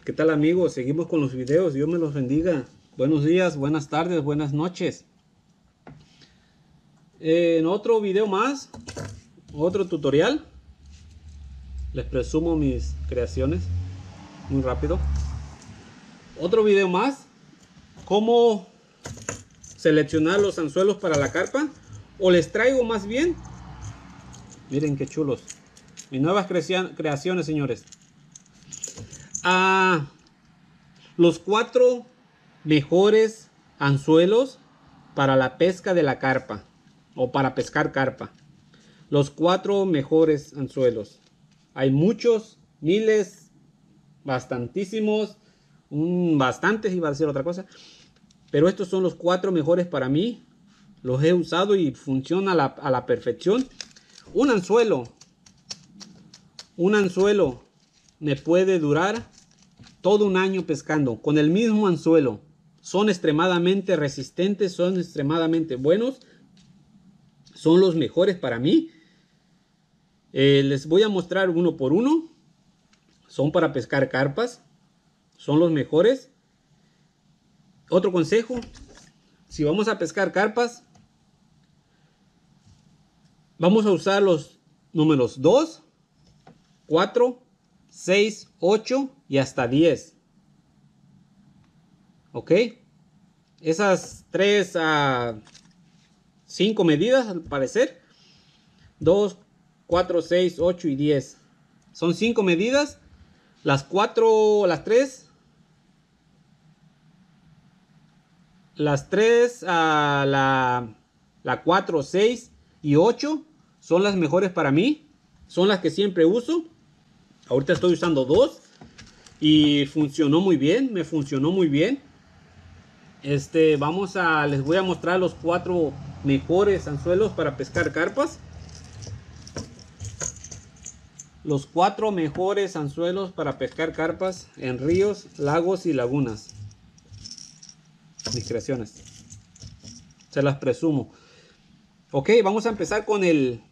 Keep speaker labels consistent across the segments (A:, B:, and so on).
A: ¿Qué tal amigos? Seguimos con los videos. Dios me los bendiga. Buenos días, buenas tardes, buenas noches. En otro video más, otro tutorial. Les presumo mis creaciones muy rápido. Otro video más. Cómo seleccionar los anzuelos para la carpa. O les traigo más bien. Miren qué chulos. Mis nuevas creaciones, señores. Los 4 mejores anzuelos para la pesca de la carpa o para pescar carpa. Los 4 mejores anzuelos. Hay muchos, miles, bastantísimos, bastantes, iba a decir otra cosa, pero estos son los 4 mejores para mí. Los he usado y funciona a la perfección. Un anzuelo me puede durar todo un año pescando con el mismo anzuelo. Son extremadamente resistentes, son extremadamente buenos, son los mejores para mí. Les voy a mostrar uno por uno. Son para pescar carpas, son los mejores. Otro consejo: si vamos a pescar carpas, vamos a usar los números 2, 4, 6, 8 y hasta 10. Ok, esas 3 a 5 medidas al parecer: 2, 4, 6, 8 y 10. Son 5 medidas. Las 4, las 3 a la 4, 6 y 8 son las mejores para mí. Son las que siempre uso. Ahorita estoy usando 2 y funcionó muy bien, me funcionó muy bien. Les voy a mostrar los 4 mejores anzuelos para pescar carpas. Los 4 mejores anzuelos para pescar carpas en ríos, lagos y lagunas. Mis creaciones. Se las presumo. Ok, vamos a empezar con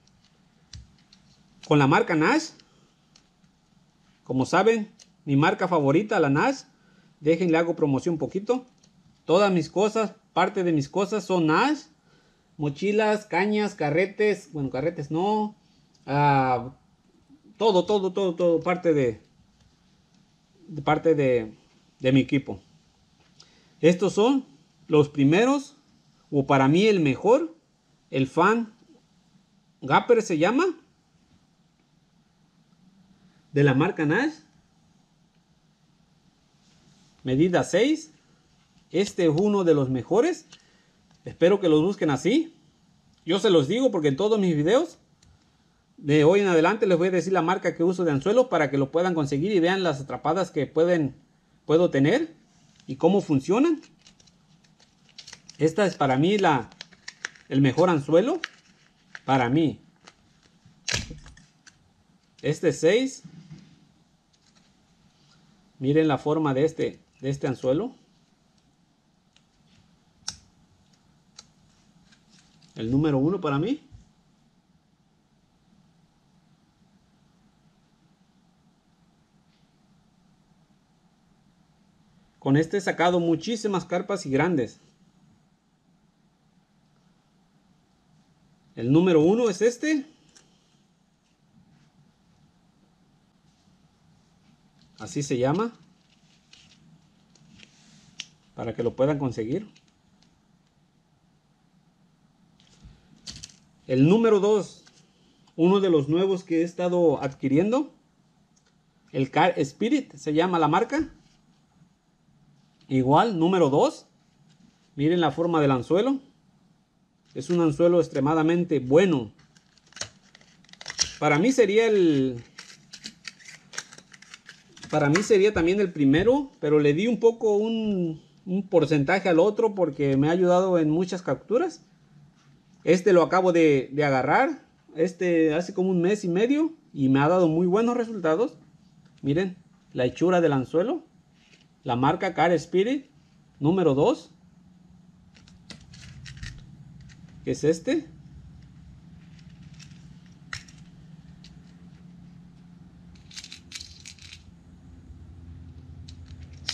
A: la marca Nash. Como saben, mi marca favorita, la Nash. Déjenle hago promoción un poquito. Todas mis cosas, parte de mis cosas son Nash. Mochilas, cañas, carretes. Bueno, carretes no. Todo parte de mi equipo. Estos son los primeros, o para mí el mejor, el Fan Gapper se llama, de la marca Nash, medida 6. Este es uno de los mejores. Espero que los busquen así. Yo se los digo porque en todos mis videos de hoy en adelante les voy a decir la marca que uso de anzuelo para que lo puedan conseguir y vean las atrapadas que puedo tener y cómo funcionan. Esta es para mí el mejor anzuelo para mí. Este 6. Miren la forma de este anzuelo. El número 1 para mí. Con este he sacado muchísimas carpas y grandes. El número 1 es este. Así se llama. Para que lo puedan conseguir. El número 2. Uno de los nuevos que he estado adquiriendo. El Car Spirit se llama la marca. Igual, número 2. Miren la forma del anzuelo. Es un anzuelo extremadamente bueno. Para mí sería también el primero, pero le di un poco un porcentaje al otro porque me ha ayudado en muchas capturas. Este lo acabo de agarrar. Hace como un mes y medio y me ha dado muy buenos resultados. Miren la hechura del anzuelo. La marca Car Spirit número 2. Que es este.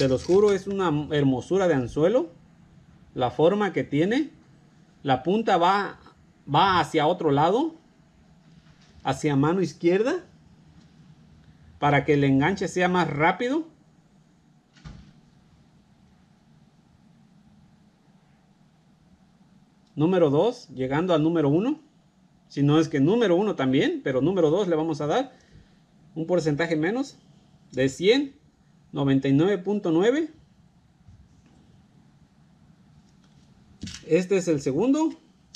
A: Se los juro, es una hermosura de anzuelo. La forma que tiene. La punta va hacia otro lado. Hacia mano izquierda. Para que el enganche sea más rápido. Número 2, llegando al número 1. Si no es que número 1 también, pero número 2 le vamos a dar un porcentaje menos. De 100, 99.9. Este es el segundo.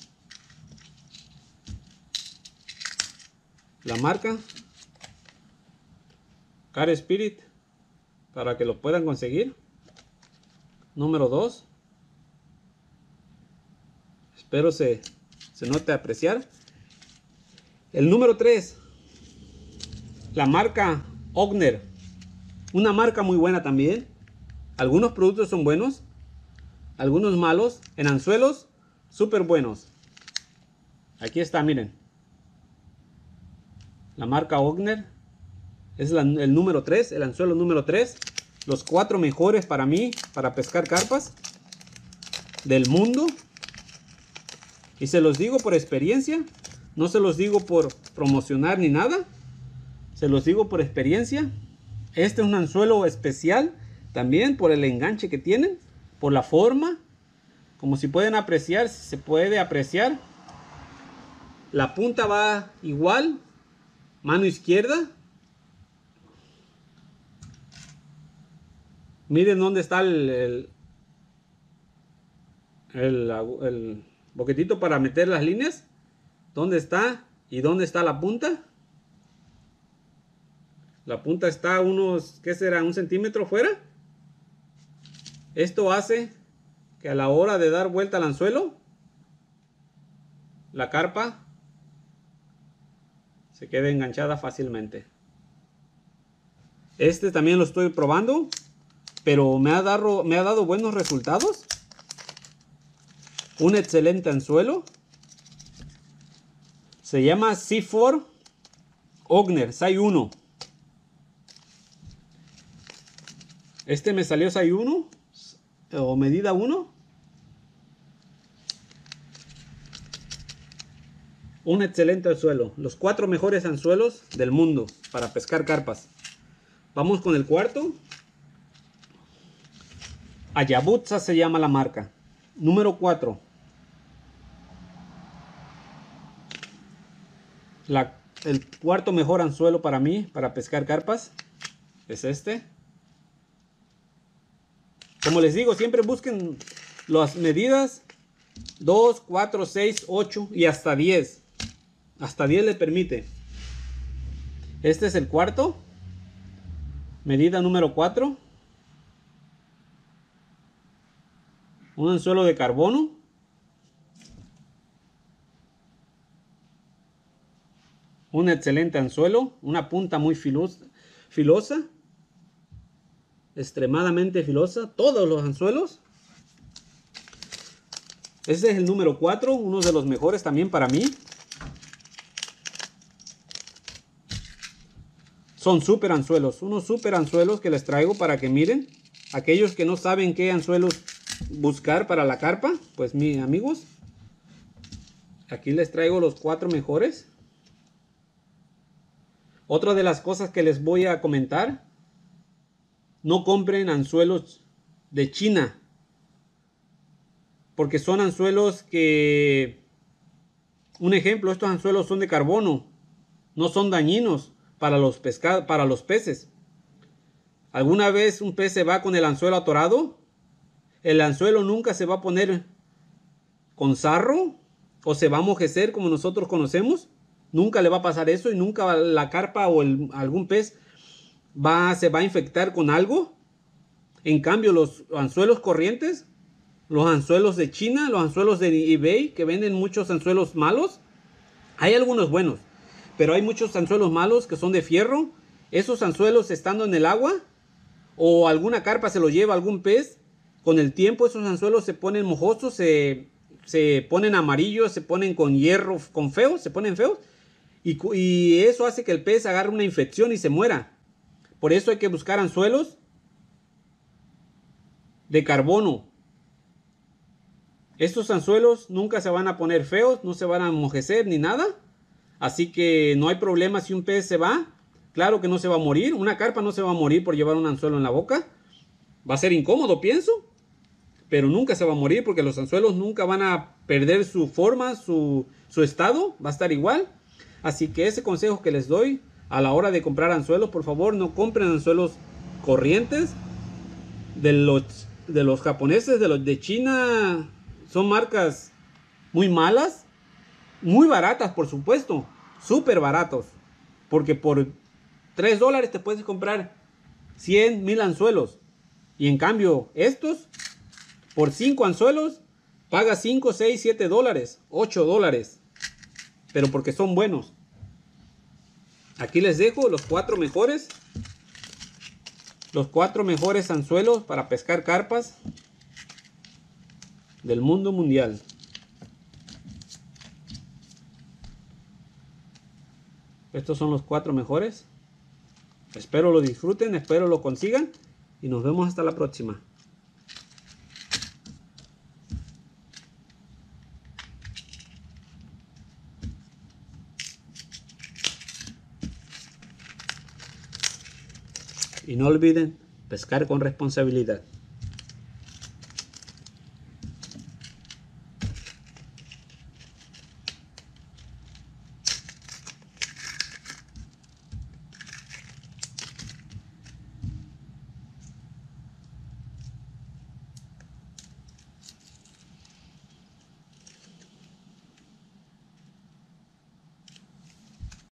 A: La marca Car Spirit, para que lo puedan conseguir. Número 2. Espero se note apreciar. El número 3. La marca Ogner. Una marca muy buena también. Algunos productos son buenos. Algunos malos. En anzuelos, súper buenos. Aquí está, miren. La marca Ogner. Es el número 3. El anzuelo número 3. Los 4 mejores para mí. Para pescar carpas. Del mundo. Y se los digo por experiencia. No se los digo por promocionar ni nada. Se los digo por experiencia. Este es un anzuelo especial. También por el enganche que tienen. Por la forma. Como si pueden apreciar. Se puede apreciar. La punta va igual. Mano izquierda. Miren dónde está el boquetito para meter las líneas. ¿Dónde está? ¿Y dónde está la punta? La punta está unos, ¿qué será? ¿1 centímetro fuera? Esto hace que a la hora de dar vuelta al anzuelo, la carpa se quede enganchada fácilmente. Este también lo estoy probando, pero me ha dado buenos resultados. Un excelente anzuelo. Se llama C4 Ogner Size 1. Este me salió Size 1 o medida 1. Un excelente anzuelo. Los 4 mejores anzuelos del mundo para pescar carpas. Vamos con el cuarto. Hayabusa se llama la marca. Número 4. El cuarto mejor anzuelo para mí, para pescar carpas, es este. Como les digo, siempre busquen las medidas 2, 4, 6, 8 y hasta 10. Hasta 10 le permite. Este es el cuarto. Medida número 4. Un anzuelo de carbono. Un excelente anzuelo. Una punta muy filosa. Extremadamente filosa. Todos los anzuelos. Este es el número 4. Uno de los mejores también para mí. Son súper anzuelos. Unos súper anzuelos que les traigo para que miren. Aquellos que no saben qué anzuelos buscar para la carpa, pues mis amigos, aquí les traigo los 4 mejores. Otra de las cosas que les voy a comentar: no compren anzuelos de China, porque son anzuelos que, un ejemplo, estos anzuelos son de carbono, no son dañinos para los peces. ¿Alguna vez un pez se va con el anzuelo atorado? El anzuelo nunca se va a poner con sarro o se va a mojecer como nosotros conocemos. Nunca le va a pasar eso y nunca la carpa o algún pez se va a infectar con algo. En cambio, los anzuelos corrientes, los anzuelos de China, los anzuelos de eBay, que venden muchos anzuelos malos, hay algunos buenos, pero hay muchos anzuelos malos que son de fierro. Esos anzuelos, estando en el agua o alguna carpa se lo lleva algún pez, con el tiempo esos anzuelos se ponen mojosos, se ponen amarillos, se ponen con hierro, con feos, se ponen feos. Y eso hace que el pez agarre una infección y se muera. Por eso hay que buscar anzuelos de carbono. Estos anzuelos nunca se van a poner feos, no se van a enmojecer ni nada. Así que no hay problema si un pez se va. Claro que no se va a morir. Una carpa no se va a morir por llevar un anzuelo en la boca. Va a ser incómodo, pienso. Pero nunca se va a morir porque los anzuelos nunca van a perder su forma, su estado. Va a estar igual. Así que ese consejo que les doy a la hora de comprar anzuelos, por favor, no compren anzuelos corrientes. De los japoneses, de los de China, son marcas muy malas. Muy baratas, por supuesto. Súper baratos. Porque por $3 te puedes comprar 100,000 anzuelos. Y en cambio, estos, por 5 anzuelos, pagas 5, 6, 7 dólares, $8. Pero porque son buenos. Aquí les dejo los 4 mejores. Los 4 mejores anzuelos para pescar carpas del mundo mundial. Estos son los 4 mejores. Espero lo disfruten, espero lo consigan. Y nos vemos hasta la próxima. Y no olviden pescar con responsabilidad.